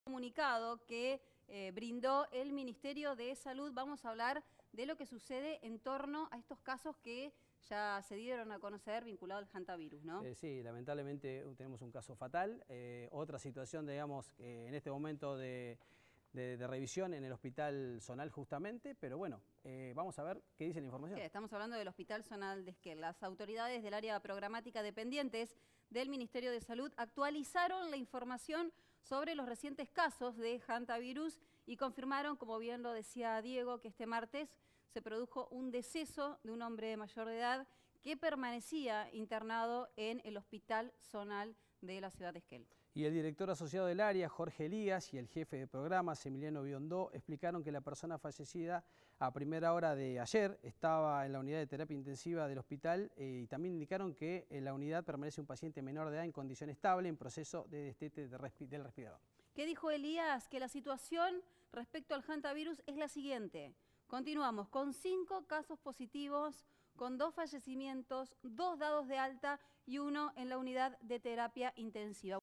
Comunicado que brindó el Ministerio de Salud. Vamos a hablar de lo que sucede en torno a estos casos que ya se dieron a conocer vinculados al hantavirus, ¿no? Sí, lamentablemente tenemos un caso fatal. Otra situación, digamos, en este momento de revisión en el Hospital Zonal justamente, pero bueno, vamos a ver qué dice la información. Sí, estamos hablando del Hospital Zonal de Esquel. Las autoridades del área programática dependientes del Ministerio de Salud actualizaron la información sobre los recientes casos de hantavirus y confirmaron, como bien lo decía Diego, que este martes se produjo un deceso de un hombre mayor de edad que permanecía internado en el Hospital Zonal de la ciudad de Esquel. Y el director asociado del área, Jorge Elías, y el jefe de programas, Emiliano Biondó, explicaron que la persona fallecida a primera hora de ayer estaba en la unidad de terapia intensiva del hospital y también indicaron que en la unidad permanece un paciente menor de edad en condición estable en proceso de destete del respirador. ¿Qué dijo Elías? Que la situación respecto al hantavirus es la siguiente. Continuamos con 5 casos positivos, con 2 fallecimientos, 2 dados de alta y 1 en la unidad de terapia intensiva.